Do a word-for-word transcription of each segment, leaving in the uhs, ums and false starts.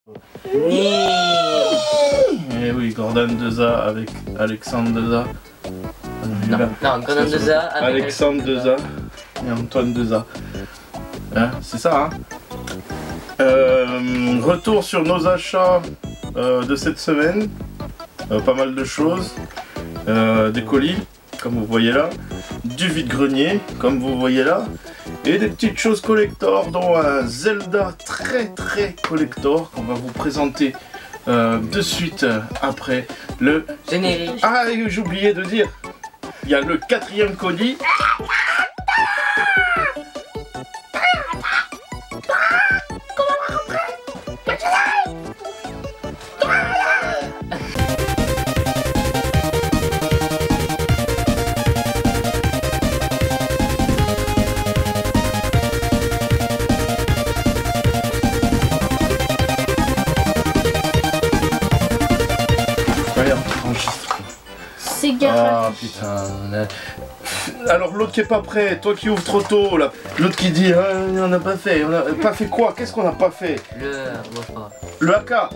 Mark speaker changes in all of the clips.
Speaker 1: Et oui, Gordon Deza avec Alexandre Deza.
Speaker 2: Non, non, Gordon Deza avec
Speaker 1: Alexandre Deza et Antoine Deza. Hein, c'est ça, hein. Euh, retour sur nos achats euh, de cette semaine. Euh, pas mal de choses. Euh, des colis, comme vous voyez là. Du vide-grenier, comme vous voyez là. Et des petites choses collector, dont un Zelda très très collector qu'on va vous présenter euh, de suite euh, après le
Speaker 2: générique.
Speaker 1: Ah, j'ai oublié de dire, il y a le quatrième colis. Ah putain. Alors l'autre qui est pas prêt, toi qui ouvres trop tôt là. L'autre qui dit ah, on n'a pas fait, on a pas fait quoi? Qu'est-ce qu'on n'a pas fait?
Speaker 2: Le...
Speaker 1: Le A K. Hein?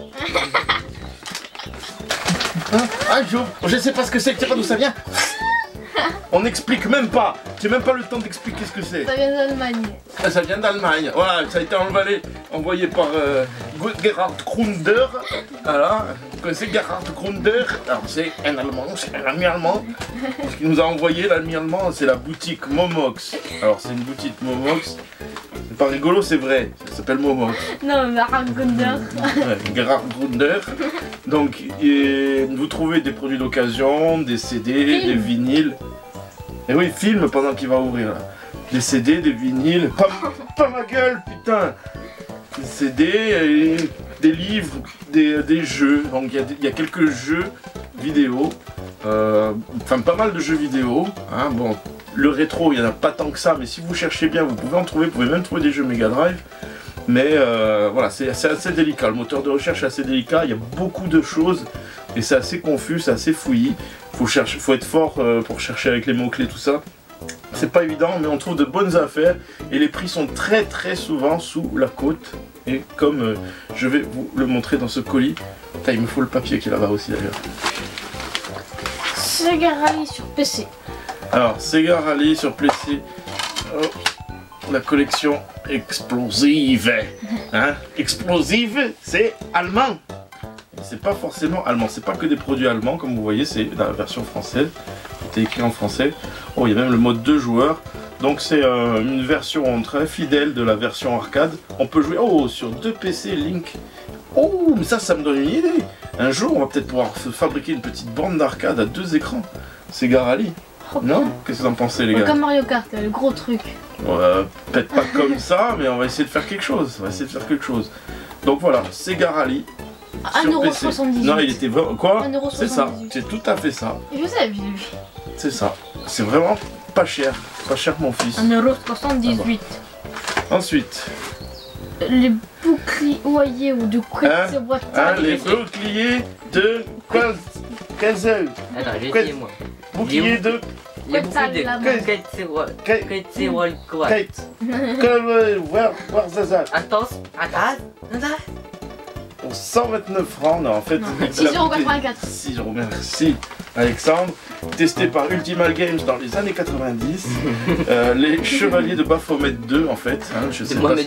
Speaker 1: Ah j'ouvre, je sais pas ce que c'est, tu sais pas d'où ça vient? On n'explique même pas, j'ai même pas le temps d'expliquer ce que c'est.
Speaker 3: Ça vient d'Allemagne.
Speaker 1: Ah, ça vient d'Allemagne, voilà, ça a été envoyé, envoyé par euh, Gerhard Grunder. Voilà, vous connaissez Gerhard Grunder? Alors c'est un Allemand, c'est un ami allemand. Ce qu'il nous a envoyé, l'ami allemand, c'est la boutique Momox. Alors c'est une boutique Momox. C'est pas rigolo, c'est vrai, ça s'appelle Momox.
Speaker 3: Non, Gerhard Grunder.
Speaker 1: Ouais, Gerhard Grunder. Donc et, vous trouvez des produits d'occasion, des C D, Film. Des vinyles. Et oui, film pendant qu'il va ouvrir là. Des C D, des vinyles, pas, pas ma gueule, putain. Des C D, et des livres, des, des jeux. Donc il y, y a quelques jeux vidéo, euh, enfin pas mal de jeux vidéo. Hein. Bon, le rétro, il n'y en a pas tant que ça, mais si vous cherchez bien, vous pouvez en trouver. Vous pouvez même trouver des jeux Mega Drive. Mais euh, voilà, c'est assez délicat. Le moteur de recherche est assez délicat. Il y a beaucoup de choses et c'est assez confus, c'est assez fouillis. Faut chercher, faut être fort euh, pour chercher avec les mots-clés, tout ça. C'est pas évident, mais on trouve de bonnes affaires et les prix sont très très souvent sous la côte. Et comme euh, je vais vous le montrer dans ce colis, putain, il me faut le papier qui est là-bas aussi d'ailleurs.
Speaker 3: Sega Rally sur P C.
Speaker 1: Alors, Sega Rally sur P C. Oh, la collection explosive. Hein? Explosive, c'est allemand. C'est pas forcément allemand, c'est pas que des produits allemands, comme vous voyez, c'est la version française. C'est écrit en français. Oh, il y a même le mode deux joueurs. Donc c'est euh, une version très fidèle de la version arcade. On peut jouer oh, sur deux P C Link. Oh, mais ça, ça me donne une idée. Un jour, on va peut-être pouvoir se fabriquer une petite bande d'arcade à deux écrans. Sega Rally. Oh, non? Qu'est-ce que vous en pensez, les gars?
Speaker 3: Comme Mario Kart, le gros truc.
Speaker 1: Euh, peut-être pas comme ça, mais on va essayer de faire quelque chose. On va essayer de faire quelque chose. Donc voilà, Sega Rally.
Speaker 3: un euro soixante-dix-huit.
Speaker 1: Non, il était vraiment... Quoi? C'est ça,
Speaker 3: soixante-dix-huit.
Speaker 1: c'est tout à fait ça.
Speaker 3: Je sais, j'ai vu.
Speaker 1: C'est ça. C'est vraiment pas cher. Pas cher, mon fils.
Speaker 3: un euro soixante-dix-huit.
Speaker 1: Ah, ensuite.
Speaker 3: Les boucliers ou de quoi
Speaker 1: hein,
Speaker 3: c'est boîte.
Speaker 1: Hein, les boucliers de... Quoi? Quinzel.
Speaker 2: Attends, j'ai essayé moi.
Speaker 1: Bouclier de...
Speaker 2: Les boucliers de... Kate, c'est quoi? Kate, c'est quoi?
Speaker 1: Kate. Comme... Voir Zaza.
Speaker 2: Attends, attends, attends.
Speaker 1: Pour cent vingt-neuf francs, non en fait...
Speaker 3: six euros quatre-vingt-quatre.
Speaker 1: six euros, merci Alexandre. Testé par Ultimal Games dans les années quatre-vingt-dix. euh, les Chevaliers de Baphomet deux en fait. Hein, je sais pas.
Speaker 2: deux.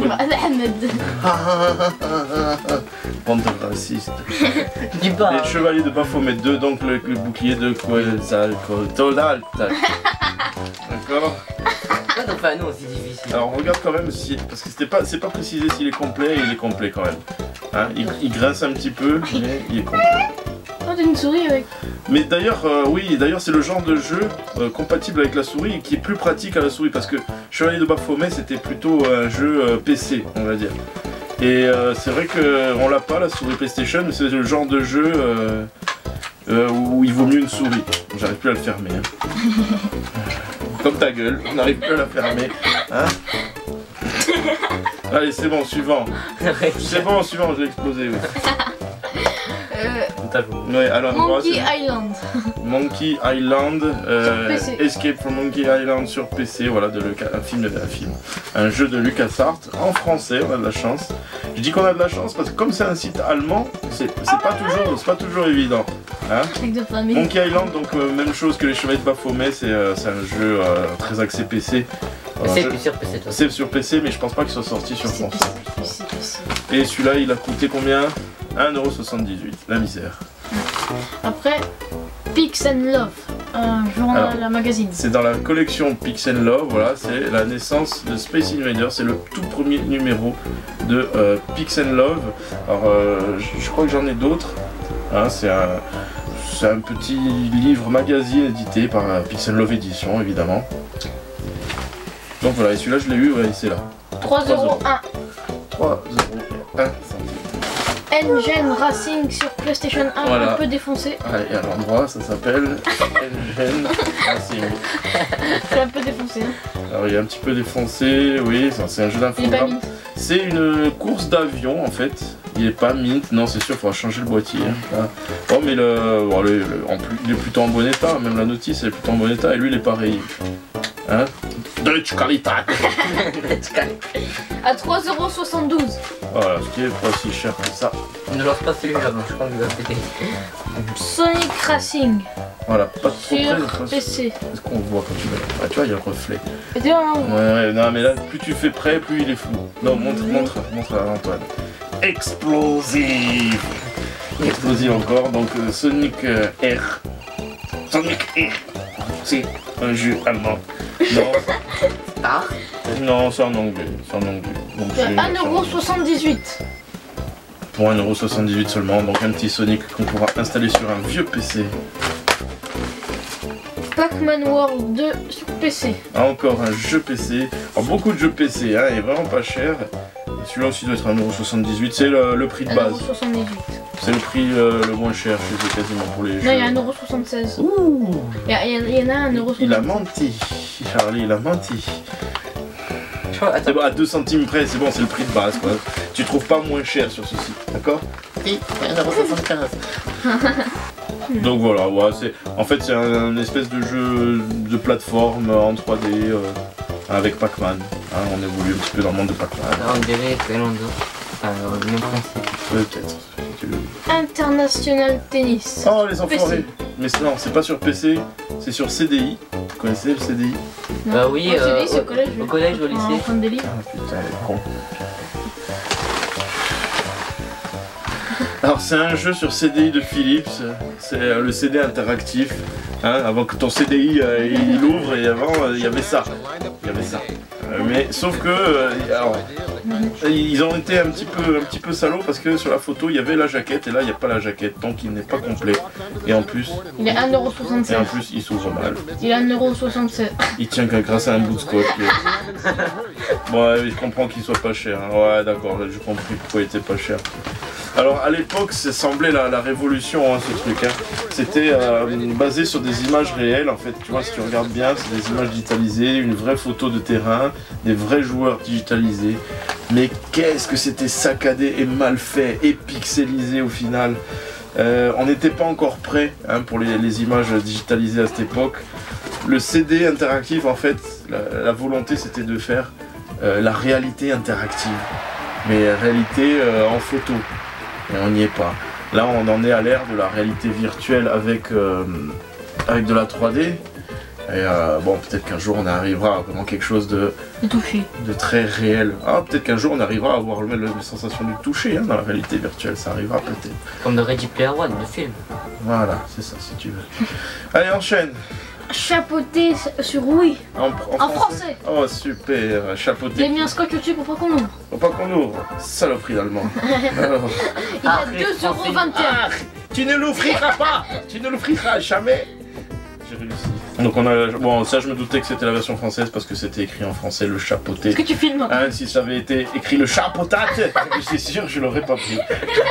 Speaker 1: Bande de racistes.
Speaker 2: Dis pas.
Speaker 1: Les Chevaliers de Baphomet deux, donc le, le bouclier de Quetzalcoatl. D'accord.
Speaker 2: Enfin non, c'est difficile.
Speaker 1: Alors on regarde quand même si... Parce que c'était pas, c'est pas précisé s'il est complet, et il est complet quand même. Hein, il, il grince un petit peu, mais il est complet.
Speaker 3: Oh, t'as une souris avec.
Speaker 1: Mais d'ailleurs, euh, oui, d'ailleurs c'est le genre de jeu euh, compatible avec la souris et qui est plus pratique à la souris parce que Chevalier de Baphomet c'était plutôt un jeu euh, P C, on va dire. Et euh, c'est vrai qu'on l'a pas la souris PlayStation, mais c'est le genre de jeu euh, euh, où il vaut mieux une souris. J'arrive plus à le fermer. Hein. Comme ta gueule, on n'arrive plus à la fermer. Hein. Allez, c'est bon, suivant. C'est bon, suivant, je l'ai explosé. Oui. Ouais, Alan
Speaker 3: Monkey
Speaker 1: Ross.
Speaker 3: Island.
Speaker 1: Monkey Island, euh,
Speaker 3: Sur P C.
Speaker 1: Escape from Monkey Island sur P C, voilà, de Lucas, un film, un film, un jeu de LucasArts en français, on a de la chance. Je dis qu'on a de la chance parce que comme c'est un site allemand, c'est pas toujours, c'est pas toujours évident. Hein,
Speaker 3: Avec de famille.
Speaker 1: Monkey Island, donc euh, même chose que les Chevaliers de Baphomet, c'est euh, un jeu euh, très axé P C.
Speaker 2: C'est je... sur P C, toi.
Speaker 1: C'est sur P C, mais je pense pas qu'il soit sorti sur console.
Speaker 3: P C, P C.
Speaker 1: Et celui-là, il a coûté combien? un euro soixante-dix-huit, la misère.
Speaker 3: Après, Pix and Love, un journal, un magazine.
Speaker 1: C'est dans la collection Pix and Love, voilà, c'est la naissance de Space Invaders, c'est le tout premier numéro de euh, Pix and Love. Alors, euh, je, je crois que j'en ai d'autres. Hein, c'est un, un petit livre magazine édité par euh, Pix and Love Édition, évidemment. Donc voilà, et celui-là, je l'ai eu, ouais, c'est là.
Speaker 3: trois euros un.
Speaker 1: trois euros un.
Speaker 3: Engine Racing sur PlayStation un,
Speaker 1: voilà.
Speaker 3: Un peu défoncé.
Speaker 1: Ah, et à l'endroit, ça s'appelle Engine Racing.
Speaker 3: C'est un peu défoncé. Hein.
Speaker 1: Alors il est un petit peu défoncé, oui, c'est un jeu d'infogramme. C'est une course d'avion en fait. Il est pas mint, non c'est sûr, il faudra changer le boîtier. Hein. Oh mais le, bon, le, le en plus, il est plutôt en bon état, même la notice elle est plutôt en bon état et lui il est pareil. Hein? Deutsche Qualität.
Speaker 3: À trois euros soixante-douze.
Speaker 1: Voilà, ce qui est pas si cher que ça.
Speaker 2: Ne lance pas celui-là, je pense qu'il va péter.
Speaker 3: Sonic Racing.
Speaker 1: Voilà, pas trop
Speaker 3: sur
Speaker 1: près.
Speaker 3: P C.
Speaker 1: Est-ce qu'on voit quand tu mets? Ah tu vois, il y a le reflet.
Speaker 3: Et tu vois, hein,
Speaker 1: ouais, ouais, non mais là, plus tu fais près, plus il est flou. Non, montre, montre, montre à Antoine. Explosive. Explosive encore, donc euh, Sonic euh, R. Sonic R. C'est un jeu allemand. Non.
Speaker 2: Ah.
Speaker 1: Non, c'est en anglais. C'est en anglais. Donc
Speaker 3: un euro soixante-dix-huit.
Speaker 1: Pour un euro soixante-dix-huit seulement, donc un petit Sonic qu'on pourra installer sur un vieux P C.
Speaker 3: Pac-Man World deux sur P C.
Speaker 1: Ah, encore un jeu P C. Alors, beaucoup de jeux P C, hein, il est vraiment pas cher. Celui-là aussi doit être un euro soixante-dix-huit, c'est le, le prix de base.
Speaker 3: un euro soixante-dix-huit.
Speaker 1: C'est le prix euh, le moins cher chez eux quasiment pour les
Speaker 3: non,
Speaker 1: jeux.
Speaker 3: Non, il y a un euro soixante-seize.
Speaker 1: Ouh.
Speaker 3: Il y, a, il y en a un euro soixante-seize.
Speaker 1: Il a menti. Charlie, il a menti. C'est bon, à deux centimes près, c'est bon, c'est le prix de base quoi. Tu trouves pas moins cher sur ce site, d'accord?
Speaker 2: Oui, un euro soixante-quinze.
Speaker 1: Donc voilà, ouais, c'est en fait c'est un, un espèce de jeu de plateforme en trois D euh, avec Pac-Man. Hein, on évolue un petit peu dans le monde de Pac-Man.
Speaker 2: On dirait que l'on doit. Alors, le même principe.
Speaker 1: Peut-être. Si tu veux.
Speaker 3: International Tennis.
Speaker 1: Oh les enfoirés. Mais non, c'est pas sur P C, c'est sur C D I. Vous connaissez le C D I?
Speaker 3: Non.
Speaker 2: Bah oui,
Speaker 3: oh,
Speaker 2: euh,
Speaker 3: C D I, au collège.
Speaker 2: Au collège, au lycée.
Speaker 3: En fin de livre.
Speaker 1: Ah putain, elle est con. Alors c'est un jeu sur C D I de Philips, c'est euh, le C D interactif, hein, avant que ton C D I euh, il ouvre et avant euh, il y avait ça, il y avait ça. Euh, mais sauf que euh, alors, ils ont été un petit peu un petit peu salauds parce que sur la photo il y avait la jaquette et là il n'y a pas la jaquette donc il n'est pas complet et en plus
Speaker 3: il est un euro
Speaker 1: et en
Speaker 3: soixante-seize.
Speaker 1: plus il s'ouvre mal.
Speaker 3: Il est un euro soixante-seize.
Speaker 1: Il tient que grâce à un bout de scotch. Bon ouais, je comprends qu'il soit pas cher. Hein. Ouais d'accord, j'ai compris pourquoi il était pas cher. Alors à l'époque, ça semblait la, la révolution hein, ce truc. Hein. C'était euh, basé sur des images réelles en fait. Tu vois, si tu regardes bien, c'est des images digitalisées, une vraie photo de terrain, des vrais joueurs digitalisés. Mais qu'est-ce que c'était saccadé et mal fait et pixelisé au final. Euh, on n'était pas encore prêt hein, pour les, les images digitalisées à cette époque. Le C D interactif, en fait, la, la volonté c'était de faire euh, la réalité interactive. Mais réalité euh, en photo. Et on n'y est pas. Là, on en est à l'ère de la réalité virtuelle avec, euh, avec de la trois D. Et euh, bon, peut-être qu'un jour on arrivera à vraiment quelque chose de,
Speaker 3: de, toucher.
Speaker 1: de très réel. Ah, peut-être qu'un jour on arrivera à avoir la, la sensation du toucher hein, dans la réalité virtuelle. Ça arrivera peut-être.
Speaker 2: Comme dans Ready Player One, le film.
Speaker 1: Voilà, c'est ça si tu veux. Allez, enchaîne.
Speaker 3: Chapeauté sur oui.
Speaker 1: En, en,
Speaker 3: en français.
Speaker 1: français. Oh super, chapeauté.
Speaker 3: J'ai mis un scotch au-dessus pour pas qu'on ouvre.
Speaker 1: Faut pas qu'on ouvre. Saloperie d'allemand. Alors.
Speaker 3: Il a deux euros vingt et un.
Speaker 1: Ah, tu ne l'ouvriras pas. Tu ne l'ouvriras jamais. J'ai réussi. Donc on a, bon ça je me doutais que c'était la version française parce que c'était écrit en français le chapeauté.
Speaker 3: Est-ce que tu filmes
Speaker 1: hein, si ça avait été écrit le chapeautate, c'est sûr je l'aurais pas pris.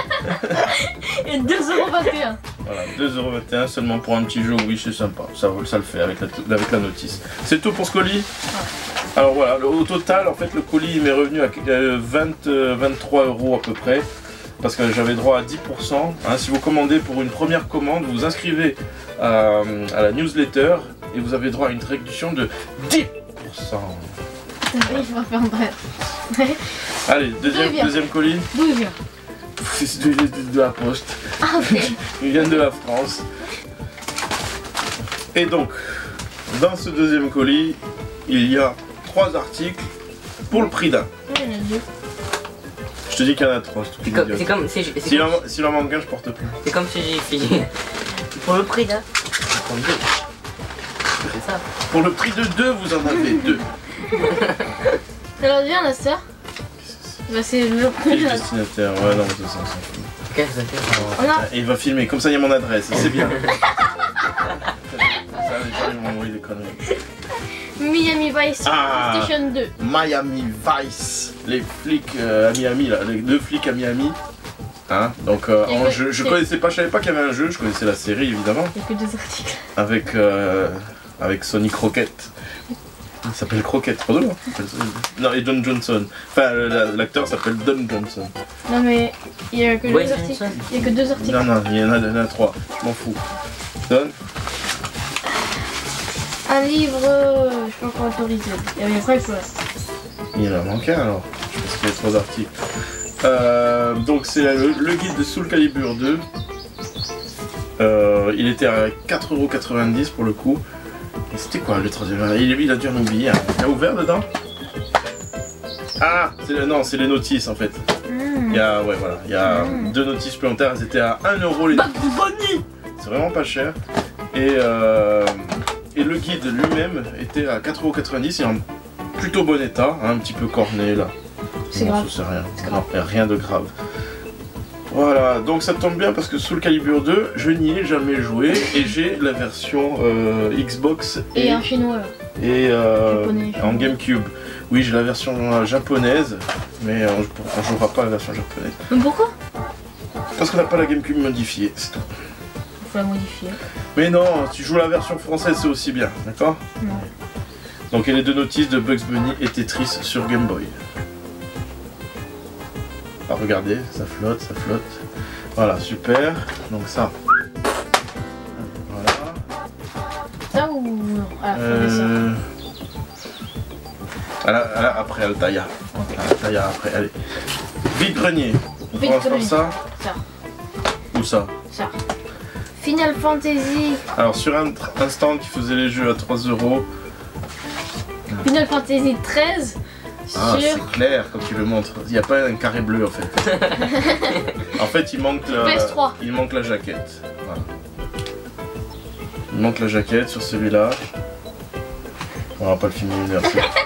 Speaker 3: Et deux euros vingt et un.
Speaker 1: Voilà, deux euros vingt et un seulement pour un petit jeu, oui c'est sympa, ça, ça le fait avec la, avec la notice. C'est tout pour ce colis. Alors voilà, au total en fait le colis il m'est revenu à vingt, vingt-trois euros à peu près. parce que j'avais droit à dix pour cent. Hein, si vous commandez pour une première commande, vous vous inscrivez à, à la newsletter et vous avez droit à une réduction de dix pour cent.
Speaker 3: Oui, je vais faire bref.
Speaker 1: Allez, deuxième, deuxième colis.
Speaker 3: D'où il vient?
Speaker 1: C'est de, de, de la poste.
Speaker 3: Ah, ok.
Speaker 1: Il vient de la France. Et donc, dans ce deuxième colis, il y a trois articles pour le prix d'un.
Speaker 3: Oui, il y en a deux.
Speaker 1: Je te dis qu'il y en a trois.
Speaker 2: C'est comme, c'est comme, c'est, c'est
Speaker 1: S'il
Speaker 2: comme,
Speaker 1: en, s'il en manque un, je porte plus.
Speaker 2: c'est comme si j'ai fait pour le prix d'un. C'est ça.
Speaker 1: Pour le prix de deux, vous en avez deux.
Speaker 3: Alors, viens, la sœur. Bah, c'est le
Speaker 1: Et
Speaker 3: premier.
Speaker 1: le destinataire, ouais, non, c'est ça, on s'en fout.
Speaker 2: Qu'est-ce que ça fait?
Speaker 3: On a
Speaker 1: Et il va filmer, comme ça il y a mon adresse, c'est bien. Ça, les gens ils vont envoyer des conneries.
Speaker 3: Miami Vice
Speaker 1: Ah.
Speaker 3: Station deux.
Speaker 1: Miami Vice, les flics euh, à Miami, là, les deux flics à Miami. Hein, donc euh,
Speaker 3: Il y a
Speaker 1: en
Speaker 3: que-
Speaker 1: jeu, je
Speaker 3: c'est-
Speaker 1: connaissais pas, je savais pas qu'il y avait un jeu, je connaissais la série évidemment,
Speaker 3: Il n'y a que deux articles.
Speaker 1: avec euh, avec Sonny Crockett. Il s'appelle Crockett, pas drôle, hein. Non, et Don Johnson. Enfin, la- l'acteur s'appelle Don Johnson.
Speaker 3: Non, mais il n'y a que
Speaker 2: Ouais,
Speaker 3: deux
Speaker 2: c'est
Speaker 3: articles.
Speaker 2: ça.
Speaker 3: Il n'y a que deux articles.
Speaker 1: Non, non, il y en a, il y en a trois, je m'en fous. Don.
Speaker 3: Un livre, euh, je suis pas encore autorisé. Et après, il faut.
Speaker 1: Il en a manqué un alors, parce qu'il y a trois articles. Euh, donc c'est le, le guide de Soul Calibur deux. Euh, il était à quatre euros quatre-vingt-dix pour le coup. Et c'était quoi le troisième? il, il a dû en oublier. Hein. Il y a ouvert dedans? Ah c'est le- non, c'est les notices en fait.
Speaker 3: Mmh.
Speaker 1: Il y a, ouais, voilà, il y a
Speaker 3: Mm.
Speaker 1: deux notices supplémentaires, elles étaient à un euro les
Speaker 3: Bugs Bunny.
Speaker 1: c'est vraiment pas cher. Et, euh, et le guide lui-même était à quatre euros quatre-vingt-dix, il est en plutôt bon état, hein, un petit peu corné là.
Speaker 3: C'est
Speaker 1: Non,
Speaker 3: grave.
Speaker 1: ça, c'est rien.
Speaker 3: C'est
Speaker 1: Non, y a rien de grave. Voilà, donc ça tombe bien parce que Soul Calibur deux, je n'y ai jamais joué et j'ai la version euh, Xbox
Speaker 3: Et
Speaker 1: et,
Speaker 3: un chinois là.
Speaker 1: et, euh,
Speaker 3: Japonais.
Speaker 1: en GameCube. Oui, j'ai la version euh, japonaise, mais euh, on ne jouera pas la version japonaise.
Speaker 3: Mais pourquoi?
Speaker 1: Parce qu'on n'a pas la GameCube modifiée, c'est tout.
Speaker 3: Il faut la modifier.
Speaker 1: Mais non, tu joues la version française, c'est aussi bien, d'accord?
Speaker 3: Non.
Speaker 1: Donc il y a les deux notices de Bugs Bunny et Tetris sur Game Boy. Ah, regardez, ça flotte, ça flotte. Voilà, super. Donc ça. Voilà.
Speaker 3: Ça ou non? Ah, faut descendre.
Speaker 1: Euh... à la- à la- après Altaïa.
Speaker 3: Ok.
Speaker 1: Altaïa après, allez. Vide-grenier. On
Speaker 3: Vide
Speaker 1: commence par
Speaker 3: grenier.
Speaker 1: ça.
Speaker 3: Ça.
Speaker 1: Ou ça.
Speaker 3: Ça. Final Fantasy.
Speaker 1: Alors sur un, un stand qui faisait les jeux à trois euros.
Speaker 3: Final Fantasy treize.
Speaker 1: Ah,
Speaker 3: Sur
Speaker 1: c'est clair quand tu le montres. Il n'y a pas un carré bleu en fait. En fait, il manque la,
Speaker 3: P S trois.
Speaker 1: il manque la jaquette. Voilà. Il manque la jaquette sur celui-là. On va pas le filmer une heure.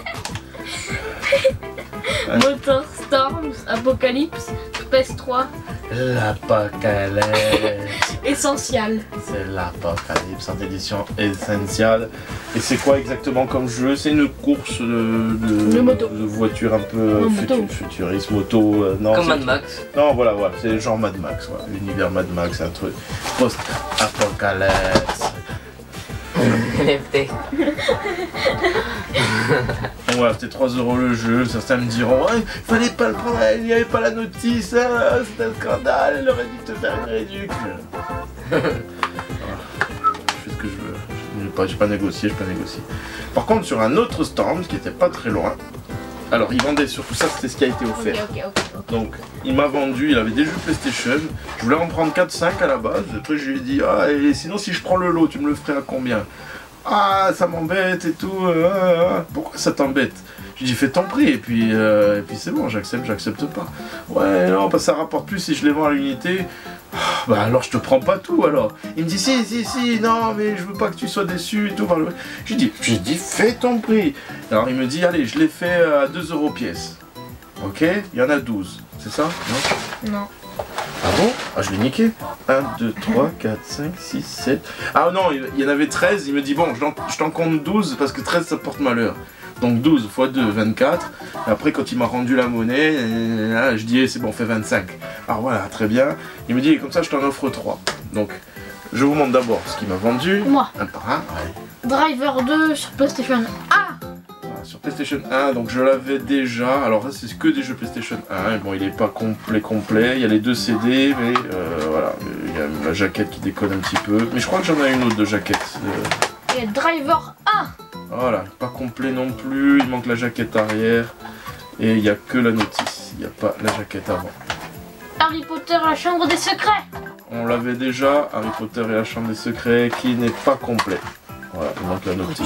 Speaker 1: Ouais.
Speaker 3: Motor Storms, Apocalypse, P S trois,
Speaker 1: L'apocalypse.
Speaker 3: Essential.
Speaker 1: C'est l'apocalypse en édition essentielle. Et c'est quoi exactement comme jeu? C'est une course de, de,
Speaker 3: De moto.
Speaker 1: de voiture un peu
Speaker 3: Non,
Speaker 1: futu-
Speaker 3: moto.
Speaker 1: futuriste, moto. euh, non,
Speaker 2: Comme
Speaker 1: c'est-
Speaker 2: Mad Max.
Speaker 1: Non, voilà, voilà, c'est genre Mad Max, voilà. L'univers Mad Max, un truc post-apocalypse.
Speaker 2: L F T.
Speaker 1: Donc voilà, c'était trois euros le jeu. Certains me diront, ouais, fallait pas le prendre, il n'y avait pas la notice, hein, c'est un scandale, elle aurait dû te faire une réduction. Voilà. Je fais ce que je veux, je n'ai pas, j'ai pas négocié, je pas négocié. Par contre, sur un autre stand qui était pas très loin, alors il vendait surtout ça, c'était ce qui a été
Speaker 3: Ok,
Speaker 1: offert.
Speaker 3: ok, ok. ok.
Speaker 1: Donc il m'a vendu, il avait des jeux PlayStation, je voulais en prendre quatre cinq à la base, après je lui ai dit, ah et sinon si je prends le lot, tu me le ferais à combien? Ah ça m'embête et tout, euh, euh, pourquoi ça t'embête? Je lui ai dit fais ton prix et puis, euh, et puis c'est bon, j'accepte, j'accepte pas. Ouais non, parce que ça rapporte plus si je les vends à l'unité. Ah, bah alors je te prends pas tout alors. Il me dit si si si, non mais je veux pas que tu sois déçu et tout. Je lui dis, je lui dis fais ton prix. Alors il me dit allez je les fais à deux euros pièce. Ok, il y en a douze, c'est ça? Non?
Speaker 3: Non.
Speaker 1: Ah bon? Ah je l'ai niqué. un, deux, trois, quatre, cinq, six, sept. Ah non, il il y en avait treize, il me dit bon, je t'en- je t'en compte douze parce que treize ça porte malheur. Donc douze fois deux, vingt-quatre. Et après quand il m'a rendu la monnaie, euh, là, je dis eh, c'est bon, fait vingt-cinq. Alors voilà, très bien. Il me dit comme ça je t'en offre trois. Donc je vous montre d'abord ce qu'il m'a vendu.
Speaker 3: Moi.
Speaker 1: Un par un. Ouais.
Speaker 3: Driver deux sur PlayStation. Ah.
Speaker 1: Voilà, sur PlayStation un, donc je l'avais déjà. Alors là, c'est que des jeux PlayStation un. Bon, il est pas complet, complet. Il y a les deux C D, mais euh, voilà. Il y a la jaquette qui déconne un petit peu. Mais je crois que j'en ai une autre de jaquette.
Speaker 3: Et Driver un.
Speaker 1: Voilà, pas complet non plus. Il manque la jaquette arrière. Et il n'y a que la notice. Il n'y a pas la jaquette avant.
Speaker 3: Harry Potter, la chambre des secrets.
Speaker 1: On l'avait déjà, Harry Potter et la chambre des secrets, qui n'est pas complet. Voilà, il manque la notice.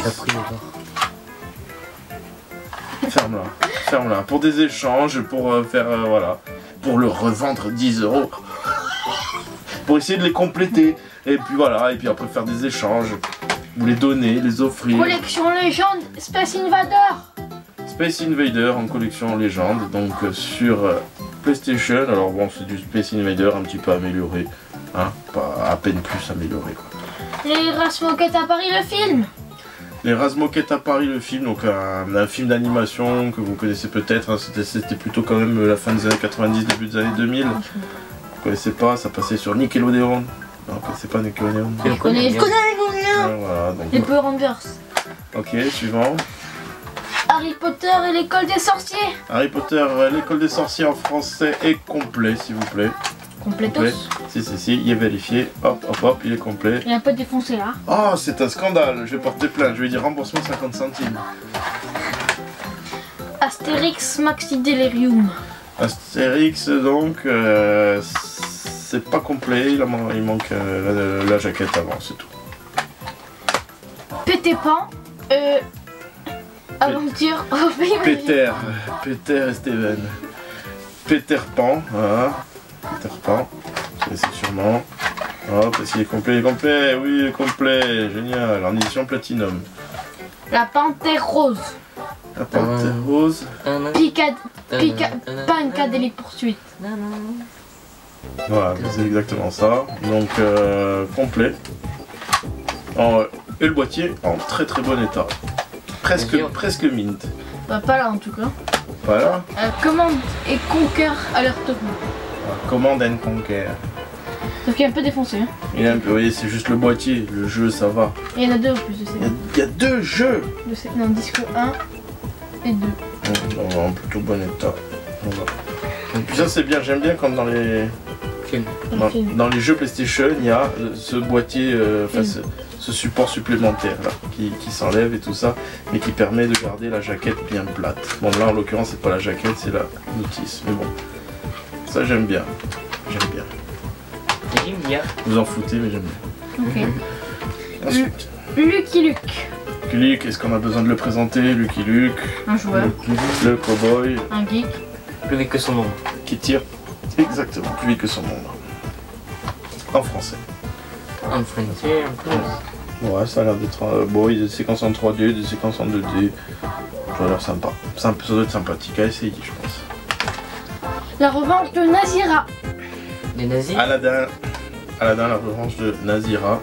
Speaker 1: Ferme-la, ferme-la. Pour des échanges, pour euh, faire, euh, voilà, pour le revendre dix euros. Pour essayer de les compléter. Et puis voilà, et puis après faire des échanges. Vous les donner, les offrir.
Speaker 3: Collection légende Space Invader.
Speaker 1: Space Invader en collection légende, donc euh, sur euh, PlayStation. Alors bon, c'est du Space Invader un petit peu amélioré. Hein, pas à peine plus amélioré quoi.
Speaker 3: Les Razmoket à Paris, le film.
Speaker 1: Les Razmoket à Paris, le film, donc un, un film d'animation que vous connaissez peut-être, hein, c'était plutôt quand même la fin des années quatre-vingt-dix, début des années deux mille. Vous connaissez pas, ça passait sur Nickelodeon. Non, vous connaissez pas Nickelodeon?
Speaker 3: Je connais, je connais Nickelodeon.
Speaker 1: Ouais, voilà, donc,
Speaker 3: Les Power Rangers.
Speaker 1: Ok, suivant.
Speaker 3: Harry Potter et l'école des sorciers.
Speaker 1: Harry Potter, l'école des sorciers en français est complet, s'il vous plaît.
Speaker 3: Complétos.
Speaker 1: Complet. Si, si, si, il est vérifié. Hop, hop, hop, il est complet.
Speaker 3: Il est un peu défoncé là.
Speaker 1: Oh, c'est un scandale. Je vais porter plainte. Je vais dire remboursement cinquante centimes.
Speaker 3: Astérix Maxi Delirium.
Speaker 1: Astérix, donc, euh, c'est pas complet. Il, man il manque euh, la, la jaquette avant, c'est tout.
Speaker 3: Pété Pan. Euh. Aventure au pays magique.
Speaker 1: Peter, Peter et Steven. Peter Pan, voilà. Peter Pan, c'est sûrement. Hop, est-ce qu'il est complet? Il est complet, oui, il est complet, génial, en édition Platinum.
Speaker 3: La Panthère Rose.
Speaker 1: La Panthère Rose.
Speaker 3: Picad... Pica... Pancadélique Poursuite.
Speaker 1: Voilà, c'est exactement ça. Donc, euh, complet. En, et le boîtier en très très bon état. Presque, presque mint.
Speaker 3: Bah, pas là en tout cas.
Speaker 1: Voilà.
Speaker 3: Euh, commande et Conquer Alert Blue.
Speaker 1: Command and Conquer.
Speaker 3: Sauf qu'il est un peu défoncé. Hein.
Speaker 1: Il est un peu, oui, c'est juste le boîtier, le jeu ça va.
Speaker 3: Et il y en a deux en plus de C D.
Speaker 1: Il y a, il y a deux jeux.
Speaker 3: De C... Non, disque un et deux.
Speaker 1: Bon, en plutôt bon état. Et puis ça c'est bien, j'aime bien quand dans les... Dans, dans les jeux PlayStation, il y a ce boîtier, euh, enfin ce, ce support supplémentaire là, qui, qui s'enlève et tout ça, mais qui permet de garder la jaquette bien plate. Bon là en l'occurrence c'est pas la jaquette, c'est la notice, mais bon, ça j'aime bien, j'aime bien.
Speaker 2: J'aime bien.
Speaker 1: Vous en foutez mais j'aime bien.
Speaker 3: Ok.
Speaker 1: Ensuite,
Speaker 3: Lucky Luke.
Speaker 1: Lucky Luke, est-ce qu'on a besoin de le présenter? Lucky Luke,
Speaker 3: Un joueur.
Speaker 1: le, le cowboy,
Speaker 3: Un geek.
Speaker 2: Plus vite que son nom.
Speaker 1: qui tire exactement plus vite que son monde. En français.
Speaker 2: En français, en plus.
Speaker 1: Ouais, ça a l'air d'être... Euh, bon, il y a des séquences en trois D, des séquences en deux D. Ça a l'air sympa. Ça doit être sympathique à essayer, je pense.
Speaker 3: La revanche de Nazira.
Speaker 2: Les nazis.
Speaker 1: Aladdin. Aladdin, la revanche de Nazira.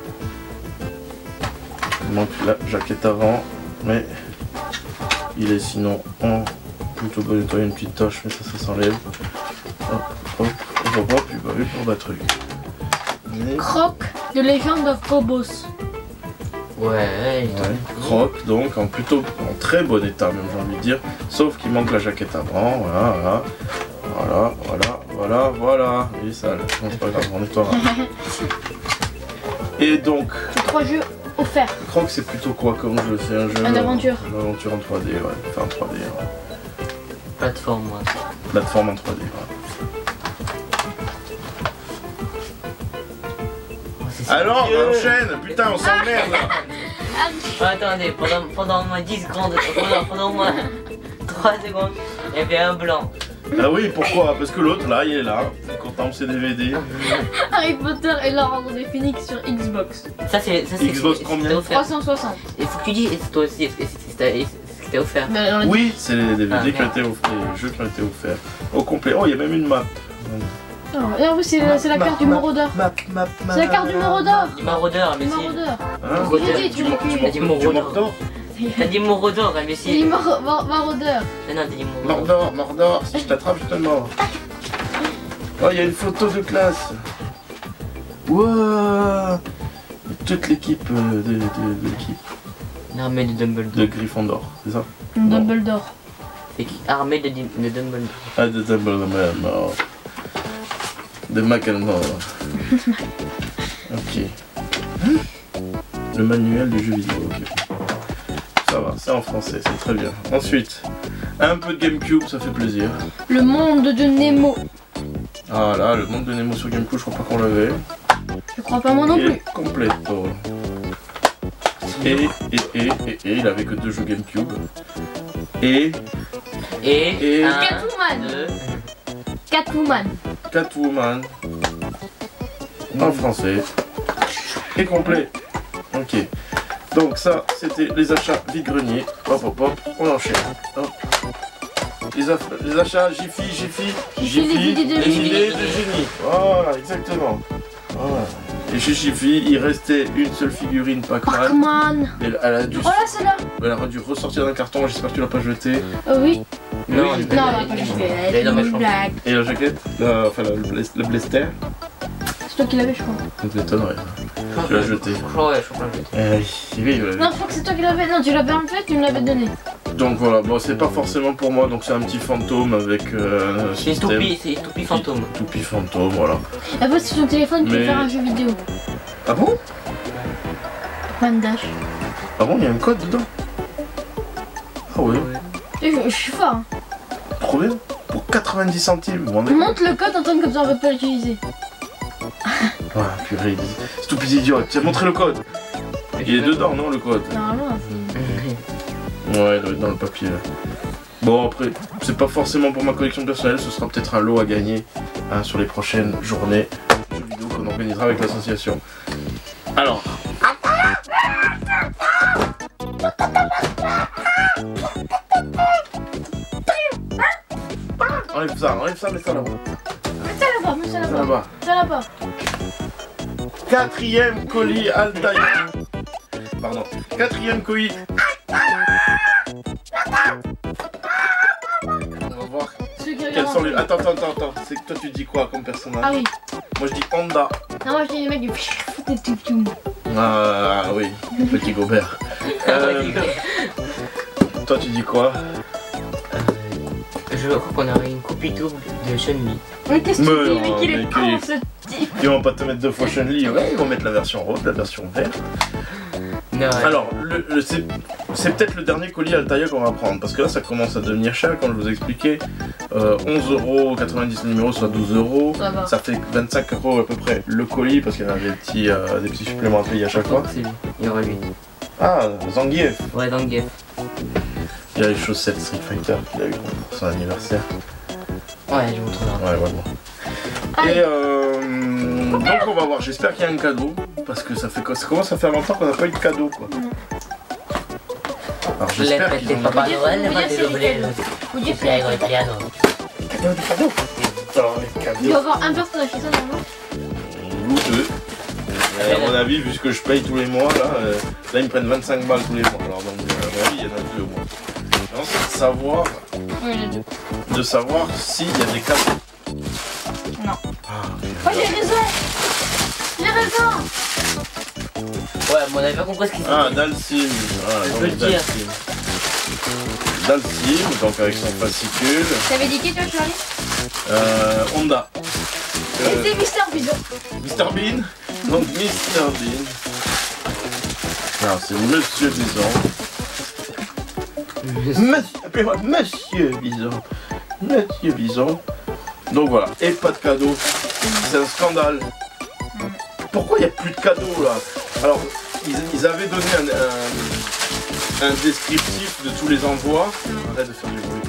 Speaker 1: Il manque la jaquette avant, mais il est sinon en plutôt bon état. Il y a une petite tache, mais ça, ça s'enlève. Hop, hop, hop, hop, hop, puis bah oui, pour battre.
Speaker 3: Croc de Legend of Phobos.
Speaker 2: Ouais,
Speaker 1: Ouais, Croc, donc en plutôt en très bon état même j'ai envie de dire, sauf qu'il manque la jaquette avant, voilà, voilà, voilà, voilà, voilà, voilà, il est sale, non c'est pas grave, on nettoiera. Et donc,
Speaker 3: Trois jeux offerts.
Speaker 1: Croc c'est plutôt quoi comme jeu? C'est un jeu...
Speaker 3: Un aventure.
Speaker 1: Une aventure en trois D, ouais, enfin en trois D, ouais.
Speaker 2: plateforme, moi.
Speaker 1: Plateforme en trois D, ouais. Alors, on enchaîne, putain, on s'emmerde.
Speaker 2: Oh, attendez, pendant, pendant au moins dix secondes, pendant, pendant au moins trois secondes, il y avait un blanc.
Speaker 1: Ah oui, pourquoi? Parce que l'autre, là, il est là, il contemple ses D V D.
Speaker 3: Harry Potter et l'ordre des Phénix sur Xbox.
Speaker 2: Ça, c'est. ça, c'est-
Speaker 1: Xbox
Speaker 2: c'est-
Speaker 1: combien?
Speaker 2: c'était offert.
Speaker 3: trois cent soixante.
Speaker 2: Il faut que tu dises, et c'est toi aussi, est-ce que c'était ce qui t'a offert?
Speaker 3: Ben, on l'a dit.
Speaker 1: Oui, c'est les D V D
Speaker 2: Ah,
Speaker 1: qui ont
Speaker 2: merde.
Speaker 1: été offerts, les jeux qui ont été offerts. Au complet. Oh, il y a même une map.
Speaker 3: Non, non, oui, c'est c'est la carte du Maraudeur.
Speaker 1: Map, map, map.
Speaker 3: C'est la carte du Maraudeur.
Speaker 2: Du maraudeur,
Speaker 3: Du
Speaker 2: mais si.
Speaker 3: Maraudeur.
Speaker 1: Hein?
Speaker 2: Maraudeur.
Speaker 3: J'ai dit, tu
Speaker 1: Du
Speaker 3: l'as
Speaker 1: Mor- du
Speaker 3: cul.
Speaker 2: T'as dit
Speaker 1: Mor- du
Speaker 2: Mordor.
Speaker 1: Mordor.
Speaker 2: T'as dit maraudeur, mais
Speaker 3: Il
Speaker 2: si.
Speaker 3: est Mar- Mar- Maraudeur.
Speaker 2: Mais non, t'as dit maraudeur.
Speaker 1: Mordor, Mordor, si je t'attrape, je te mords. Oh, il y a une photo de classe. Wouah. Toute l'équipe euh, de, de, de l'équipe
Speaker 2: L'armée de
Speaker 1: de
Speaker 2: Dumbledore.
Speaker 1: Gryffondor, c'est ça?
Speaker 3: Dumbledore.
Speaker 2: C'est qui? Armée de, Dim- de Dumbledore.
Speaker 1: Ah, de Dumbledore. De McElmore. Ok. Le manuel du jeu vidéo, ok. Ça va, c'est en français, c'est très bien. Ensuite, un peu de GameCube, ça fait plaisir.
Speaker 3: Le monde de Nemo.
Speaker 1: Ah là, le monde de Nemo sur GameCube, je crois pas qu'on l'avait.
Speaker 3: Je crois pas moi non
Speaker 1: Et
Speaker 3: plus.
Speaker 1: completo. Et, et, et, et, et, il avait que deux jeux GameCube. Et,
Speaker 2: Et,
Speaker 1: Et-
Speaker 2: un,
Speaker 3: Catwoman.
Speaker 2: deux.
Speaker 3: Catwoman.
Speaker 1: Catwoman. En français. Et complet. Ok. Donc ça, c'était les achats vide-grenier. Hop, hop, hop, on enchaîne. Hop. Les, aff- les achats Jiffy, Jiffy,
Speaker 3: Jiffy, les idées de
Speaker 1: les
Speaker 3: génie.
Speaker 1: idées de génie. Voilà, exactement. Voilà. Et chez Jiffy, il restait une seule figurine Pac-Man.
Speaker 3: Pac-Man.
Speaker 1: Elle, elle a dû,
Speaker 3: Oh là, c'est là.
Speaker 1: elle a dû ressortir d'un carton, j'espère que tu l'as pas jeté.
Speaker 3: Euh, oui.
Speaker 2: Non,
Speaker 1: Oui.
Speaker 2: elle-
Speaker 3: Non,
Speaker 2: elle-
Speaker 3: non,
Speaker 2: elle-
Speaker 3: pas
Speaker 2: elle-
Speaker 3: juste.
Speaker 2: elle est dans ma
Speaker 3: Une
Speaker 2: chambre.
Speaker 3: blague.
Speaker 1: Et la jaquette, la- enfin la- le, bles- le blister,
Speaker 3: C'est toi qui l'avais, je crois.
Speaker 1: ça t'étonnerait. Tu l'as jeté.
Speaker 2: Je crois, ouais, je crois que je l'ai jeté.
Speaker 1: Eh oui, oui, oui.
Speaker 3: Non, je crois que c'est toi qui l'avais. Non, tu l'avais en fait, tu me l'avais donné.
Speaker 1: Donc voilà, bon c'est pas forcément pour moi, donc c'est un petit fantôme avec euh, un
Speaker 2: C'est une
Speaker 1: système.
Speaker 2: toupie, c'est une toupie fantôme.
Speaker 1: Toupie fantôme, voilà.
Speaker 3: Après, c'est sur ton téléphone, tu peux
Speaker 1: Mais-
Speaker 3: faire un jeu vidéo.
Speaker 1: Ah bon
Speaker 3: Pac-Man Dash.
Speaker 1: Ah bon, il y a un code dedans. Ah ouais,
Speaker 3: Et Je, je suis fort. Hein.
Speaker 1: trop bien. Pour quatre-vingt-dix centimes, vous rendez compte?
Speaker 3: Montre le code, Antoine, comme ça on va pas l'utiliser.
Speaker 1: Ah purée, stupide idiot, tu as montré le code. Il est dedans, non, le code?
Speaker 3: Normalement, c'est.
Speaker 1: Ouais, il doit être dans le papier là. Bon après, c'est pas forcément pour ma collection personnelle, ce sera peut-être un lot à gagner hein, sur les prochaines journées de jeux vidéo qu'on organisera avec l'association. Alors. Enlève ça, enlève ça, mets ça là-bas.
Speaker 3: Mets ça là-bas, mets ça
Speaker 1: Ça
Speaker 3: là-bas.
Speaker 1: là-bas.
Speaker 3: Ça là-bas.
Speaker 1: Quatrième colis Altaïr. Pardon. Quatrième colis. On va voir.
Speaker 3: Ceux qui
Speaker 1: Quels
Speaker 3: regardent.
Speaker 1: sont les. Attends, attends, attends, attends. C'est que toi tu dis quoi comme personnage?
Speaker 3: Ah oui.
Speaker 1: Moi je dis Honda.
Speaker 3: Non, moi je dis les mecs du. Des tout tout.
Speaker 1: Ah oui, petit Gobert. Euh, toi tu dis quoi?
Speaker 2: Je crois qu'on aurait une copie tour de Chun-Li.
Speaker 3: Mais qu'est-ce que
Speaker 1: Mais
Speaker 3: tu dis?
Speaker 1: non,
Speaker 3: Mais qu'il
Speaker 1: mais
Speaker 3: est
Speaker 1: qu'il
Speaker 3: con
Speaker 1: est-
Speaker 3: ce type.
Speaker 1: Ils vont pas te mettre deux fois Chun-Li, ouais, ils vont mettre la version rose, la version verte.
Speaker 2: Non, ouais.
Speaker 1: Alors, le, le- c'est c'est peut-être le dernier colis Altaïr qu'on va prendre, parce que là ça commence à devenir cher, comme je vous expliquais. Euh, onze euros quatre-vingt-dix le numéro, soit douze euros.
Speaker 3: Ça va.
Speaker 1: Ça fait vingt-cinq euros à peu près le colis, parce qu'il y en avait des petits, euh, des petits suppléments à payer à chaque fois.
Speaker 2: C'est lui. Il y aura lui.
Speaker 1: Ah, Zangief.
Speaker 2: Ouais, Zangief.
Speaker 1: Il y a les chaussettes Street Fighter qu'il a eu pour son anniversaire.
Speaker 2: Ouais, je vous trouve.
Speaker 1: Ouais, vraiment.
Speaker 3: Allez.
Speaker 1: Et euh, donc on va voir, j'espère qu'il y a un cadeau, parce que ça, fait, ça commence à faire longtemps qu'on n'a pas eu de cadeau quoi. Alors
Speaker 2: Je l'ai
Speaker 1: j'espère
Speaker 2: pété,
Speaker 1: qu'ils ont
Speaker 2: Papa
Speaker 3: Vous dire-
Speaker 2: Noël,
Speaker 3: vous
Speaker 2: va
Speaker 3: dire
Speaker 2: te
Speaker 3: c'est
Speaker 2: doubler
Speaker 3: lesquels.
Speaker 2: le
Speaker 3: Vous dire c'est
Speaker 2: piano
Speaker 3: lesquels.
Speaker 2: italiano.
Speaker 1: cadeau du cadeau. Alors les
Speaker 3: Il
Speaker 1: cadeaux,
Speaker 3: doit avoir un personnage, c'est ça normalement.
Speaker 1: ou deux. Et à mon avis, vu ce que je paye tous les mois, là, euh, là ils me prennent vingt-cinq balles tous les mois. Alors donc euh, à mon avis, il y en a deux au moins. Alors c'est de savoir,
Speaker 3: Oui, les deux.
Speaker 1: de savoir s'il y a des cadeaux.
Speaker 3: Non.
Speaker 1: Ah,
Speaker 3: Oh, j'ai raison. J'ai raison.
Speaker 2: Ouais, mais on avait pas compris ce qu'il
Speaker 1: Ah,
Speaker 2: disait.
Speaker 1: Dalsim. Ah,
Speaker 2: Je
Speaker 1: donc
Speaker 2: peux le dire.
Speaker 1: Dalsim. Dalsim, donc avec son fascicule.
Speaker 3: T'avais dit qui toi, Charlie?
Speaker 1: Euh, Honda.
Speaker 3: Et
Speaker 1: Euh,
Speaker 3: c'est Mister Bison.
Speaker 1: mister Bean. Donc mister Bean. Non, c'est Monsieur Bison. Monsieur, appelez-moi Monsieur Bison. Monsieur Bison. Donc voilà, et pas de cadeau. C'est un scandale. Pourquoi il n'y a plus de cadeaux là? Alors, ils, ils avaient donné un, un, un descriptif de tous les envois. Arrête de faire du bruit.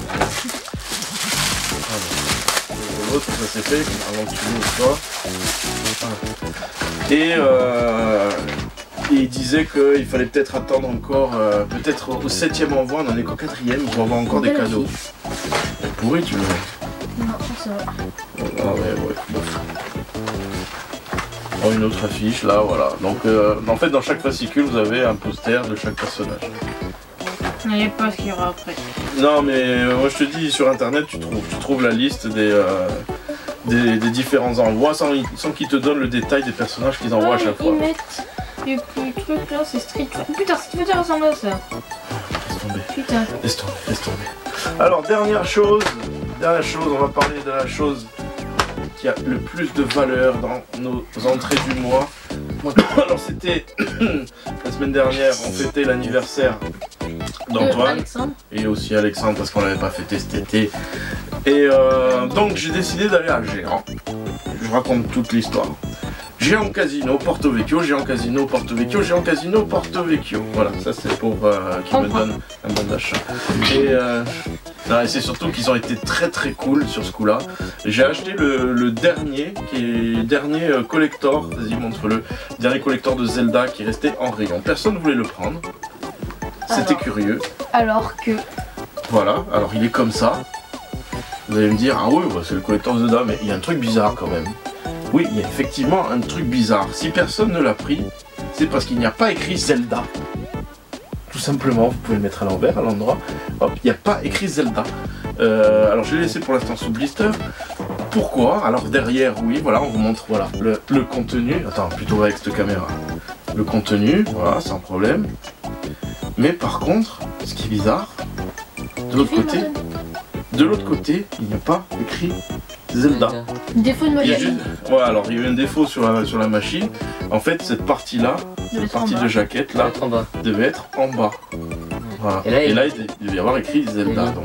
Speaker 1: Voilà. L'autre, ça s'est fait avant que tu l'ouvres toi. Voilà. Et, euh, et il disait qu'il fallait peut-être attendre encore, euh, peut-être au septième envoi, on en est qu'au quatrième pour avoir encore des
Speaker 3: Belle
Speaker 1: cadeaux. Pourri, tu veux?
Speaker 3: Non, ça va.
Speaker 1: Ah ouais, ouais, bof. Oh, une autre affiche là, voilà. Donc euh, en fait dans chaque fascicule vous avez un poster de chaque personnage.
Speaker 3: Il n'y a pas ce qu'il y aura après.
Speaker 1: Non mais euh, moi je te dis sur internet tu trouves, tu trouves la liste des, euh, des, des différents envois sans, sans qu'ils te donnent le détail des personnages qu'ils envoient à chaque
Speaker 3: Ils
Speaker 1: fois.
Speaker 3: mettent le plus truc là, c'est Street Fighter. Putain, Street Fighter ressemble à ça.
Speaker 1: Laisse tomber.
Speaker 3: Putain.
Speaker 1: Laisse tomber, laisse tomber. Alors, dernière chose, dernière chose, on va parler de la chose qui a le plus de valeur dans nos entrées du mois. Alors, c'était la semaine dernière, on fêtait l'anniversaire d'Antoine.
Speaker 3: Alexandre.
Speaker 1: Et aussi Alexandre, parce qu'on l'avait pas fêté cet été. Et euh, donc, j'ai décidé d'aller à Géant. Je raconte toute l'histoire. Géant Casino, Porto Vecchio, Géant Casino, Porto Vecchio, Géant Casino, Porto Vecchio. Voilà, ça c'est pour euh, qui me donne un bon d'achat. Et, euh, et c'est surtout qu'ils ont été très très cool sur ce coup-là. J'ai acheté le, le dernier, qui est le dernier euh, collector, vas-y montre-le, dernier collector de Zelda qui restait en rayon. Personne ne voulait le prendre. C'était curieux.
Speaker 3: Alors que...
Speaker 1: Voilà, alors il est comme ça. Vous allez me dire, ah oui, bah, c'est le collector de Zelda, mais il y a un truc bizarre quand même. Oui, il y a effectivement un truc bizarre. Si personne ne l'a pris, c'est parce qu'il n'y a pas écrit Zelda. Tout simplement, vous pouvez le mettre à l'envers, à l'endroit. Hop, il n'y a pas écrit Zelda. Euh, alors je l'ai laissé pour l'instant sous blister. Pourquoi? Alors derrière, oui, voilà, on vous montre voilà, le, le contenu. Attends, plutôt avec cette caméra. Le contenu, voilà, sans problème. Mais par contre, ce qui est bizarre, de l'autre côté, de l'autre côté, il n'y a pas écrit Zelda.
Speaker 3: Défaut de
Speaker 1: Il y a
Speaker 3: machine.
Speaker 1: juste... ouais, alors il y a eu un défaut sur la, sur la machine. En fait, cette partie-là, cette partie de jaquette là,
Speaker 2: en bas.
Speaker 1: devait être en bas. Voilà.
Speaker 2: Et là,
Speaker 1: Et
Speaker 2: il-
Speaker 1: là, il il devait y avoir écrit Zelda.
Speaker 2: Mhm.
Speaker 1: Donc.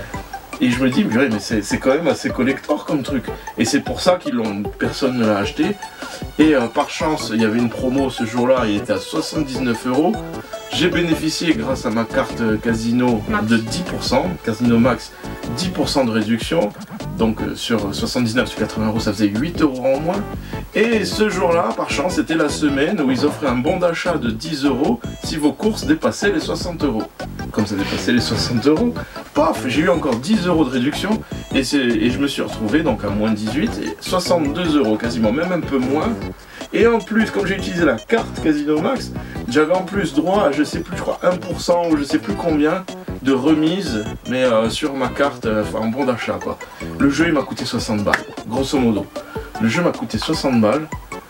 Speaker 1: Et je me dis, purée, mais c'est c'est quand même assez collector comme truc. Et c'est pour ça qu'ils l'ont, personne ne l'a acheté. Et euh, par chance, il y avait une promo ce jour-là, il était à soixante-dix-neuf euros. J'ai bénéficié grâce à ma carte Casino
Speaker 3: Max.
Speaker 1: de dix pour cent, Casino Max, dix pour cent de réduction. Donc euh, sur soixante-dix-neuf sur quatre-vingts euros, ça faisait huit euros en moins. Et ce jour-là, par chance, c'était la semaine où ils offraient un bon d'achat de dix euros si vos courses dépassaient les soixante euros. Comme ça dépassait les soixante euros, paf, j'ai eu encore dix euros de réduction et, c'est- et je me suis retrouvé donc à moins dix-huit et soixante-deux euros quasiment, même un peu moins. Et en plus, comme j'ai utilisé la carte Casino Max, j'avais en plus droit à je sais plus, je crois un pour cent ou je sais plus combien de remise, mais euh, sur ma carte, euh, enfin en bon d'achat quoi. Le jeu il m'a coûté soixante balles, grosso modo. Le jeu m'a coûté soixante balles.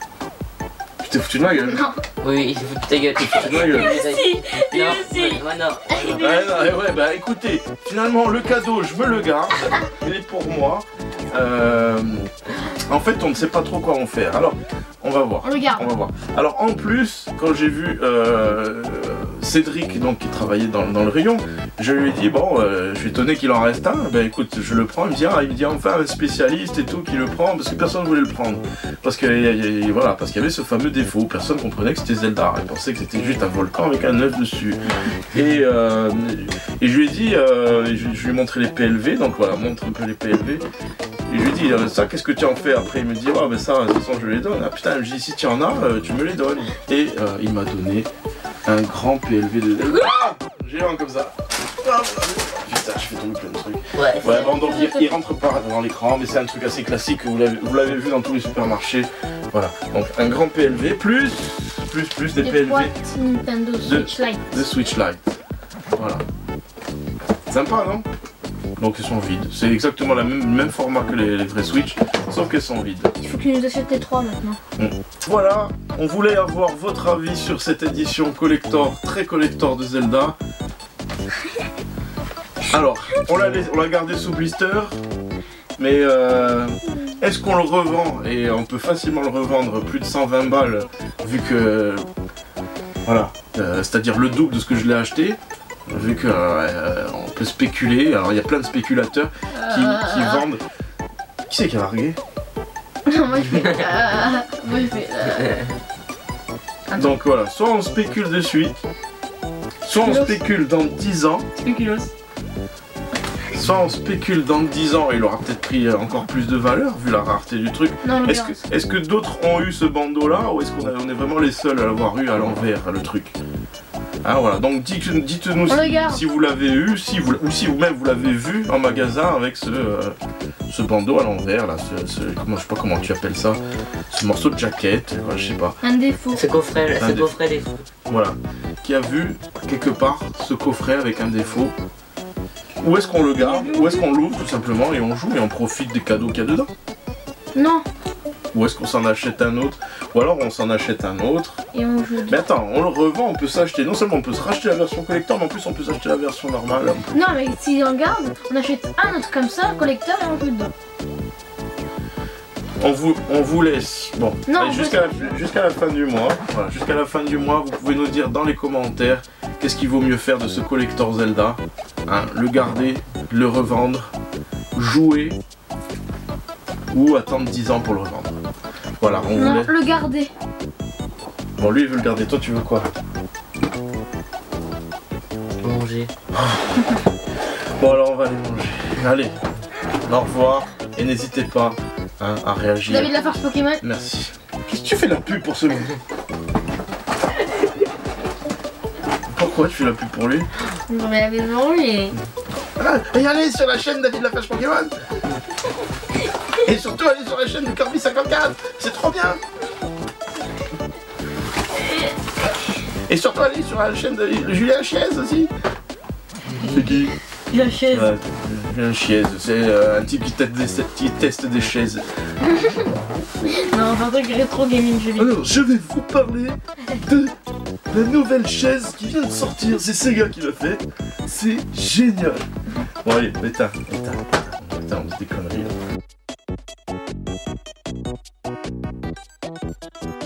Speaker 1: Tu t'es foutu de ma gueule?
Speaker 3: Non.
Speaker 2: Oui, il se fout de ta gueule.
Speaker 1: Tu t'es foutu de ma gueule?
Speaker 3: Si,
Speaker 2: Non,
Speaker 3: si.
Speaker 2: moi non.
Speaker 1: Ouais, non, ouais, bah écoutez, finalement le cadeau je me le garde, il est pour moi. Euh, en fait on ne sait pas trop quoi en faire, alors on va voir.
Speaker 3: On le garde.
Speaker 1: On va voir. Alors en plus, quand j'ai vu euh, Cédric donc, qui travaillait dans, dans le rayon, je lui ai dit bon, euh, je suis étonné qu'il en reste un, ben écoute, je le prends, il me dit, ah, il me dit enfin un spécialiste et tout qui le prend, parce que personne ne voulait le prendre. Parce que et, et, voilà, parce qu'il y avait ce fameux défaut, personne ne comprenait que c'était Zelda, il pensait que c'était juste un volcan avec un œuf dessus. Et, euh, et je lui ai dit, euh, je, je lui ai montré les P L V, donc voilà, montre un peu les P L V. Et je lui dis, euh, ça, qu'est-ce que tu en fais après? Il me dit, ah, ben ça, de toute façon, je les donne. Ah putain, je dis, si tu en as, euh, tu me les donnes. Et euh, il m'a donné un grand P L V de. Ah, géant comme ça. Ah, putain, je fais tomber plein de trucs.
Speaker 2: Ouais.
Speaker 1: Ouais, bon, donc il, il rentre pas dans l'écran, mais c'est un truc assez classique, vous l'avez vous l'avez vu dans tous les supermarchés. Voilà, donc un grand P L V, plus, plus, plus des P
Speaker 3: Des
Speaker 1: L V
Speaker 3: boîtes Nintendo Switch Lite.
Speaker 1: de Switch Lite. Voilà. Sympa, non? Donc elles sont vides. C'est exactement la même, le même format que les, les vrais Switch, sauf qu'elles sont vides.
Speaker 3: Il faut que tu nous achètes les trois maintenant.
Speaker 1: Voilà, on voulait avoir votre avis sur cette édition collector, très collector de Zelda. Alors, on l'a lais- on l'a gardé sous blister, mais euh, est-ce qu'on le revend? Et on peut facilement le revendre plus de cent vingt balles, vu que... Voilà, euh, c'est-à-dire le double de ce que je l'ai acheté. Vu qu'on euh, peut spéculer, alors il y a plein de spéculateurs qui, qui vendent... Qui c'est qui a largué?
Speaker 3: Moi je fais. euh, Moi je fais. euh,
Speaker 1: Donc voilà, soit on spécule de suite, soit on
Speaker 3: Spéculos.
Speaker 1: spécule dans dix ans,
Speaker 3: Spéculos.
Speaker 1: soit on spécule dans dix ans et il aura peut-être pris euh, encore plus de valeur vu la rareté du truc.
Speaker 3: Non, le
Speaker 1: Est-ce
Speaker 3: garde.
Speaker 1: que, est-ce que d'autres ont eu ce bandeau là ou est-ce qu'on a- on est vraiment les seuls à l'avoir eu à l'envers, le truc? Ah voilà, donc dites- dites-nous
Speaker 3: On le
Speaker 1: si,
Speaker 3: garde.
Speaker 1: si vous l'avez eu, si vous, ou si vous-même vous l'avez vu en magasin avec ce, euh, ce bandeau à l'envers là, ce, ce- comment, je sais pas comment tu appelles ça, ce morceau de jaquette, euh, je sais pas.
Speaker 3: Un défaut.
Speaker 2: Ce coffret,
Speaker 1: Un
Speaker 2: ce
Speaker 1: des-
Speaker 2: coffret des fous.
Speaker 1: Voilà, qui a vu quelque part ce coffret avec un défaut. Où est-ce qu'on le garde? Où est-ce qu'on l'ouvre tout simplement et on joue et on profite des cadeaux qu'il y a dedans?
Speaker 3: Non.
Speaker 1: Ou est-ce qu'on s'en achète un autre? Ou alors on s'en achète un autre.
Speaker 3: Et on joue.
Speaker 1: Mais attends, on le revend, on peut s'acheter. Non seulement on peut se racheter la version collector, mais en plus on peut s'acheter la version normale. On peut...
Speaker 3: Non, mais si on garde, on achète un autre comme ça, collecteur, et on joue dedans.
Speaker 1: On vous, on vous laisse. Bon,
Speaker 3: Non,
Speaker 1: jusqu'à la, jusqu'à la fin du mois. Voilà, jusqu'à la fin du mois, vous pouvez nous dire dans les commentaires qu'est-ce qu'il vaut mieux faire de ce collector Zelda. Hein, le garder, le revendre, jouer ou attendre dix ans pour le revendre. Voilà, on
Speaker 3: Non,
Speaker 1: voulait.
Speaker 3: le garder.
Speaker 1: Bon, lui il veut le garder. Toi, tu veux quoi?
Speaker 2: Manger.
Speaker 1: Bon, alors on va aller manger. Allez, au revoir et n'hésitez pas. Hein, à réagir.
Speaker 3: David Lafarge Pokémon.
Speaker 1: Merci. Qu'est-ce que tu fais la pub pour ce mec? Pourquoi tu fais la pub pour lui?
Speaker 3: Non mais la maison, oui.
Speaker 1: Ah, et allez sur la chaîne David Lafarge Pokémon. Et surtout allez sur la chaîne de Corby cinquante-quatre. C'est trop bien. Et surtout allez sur la chaîne de Julien Chiez aussi. C'est qui?
Speaker 3: La chaise.
Speaker 1: Ouais, Julien Chiez, c'est euh, un type qui teste des, qui teste des chaises.
Speaker 3: Non, c'est un truc rétro gaming, je vais.
Speaker 1: Alors, je vais vous parler de la nouvelle chaise qui vient de sortir. C'est Sega qui l'a fait. C'est génial. Bon, allez, éteins, éteins, éteins, on dit des conneries là.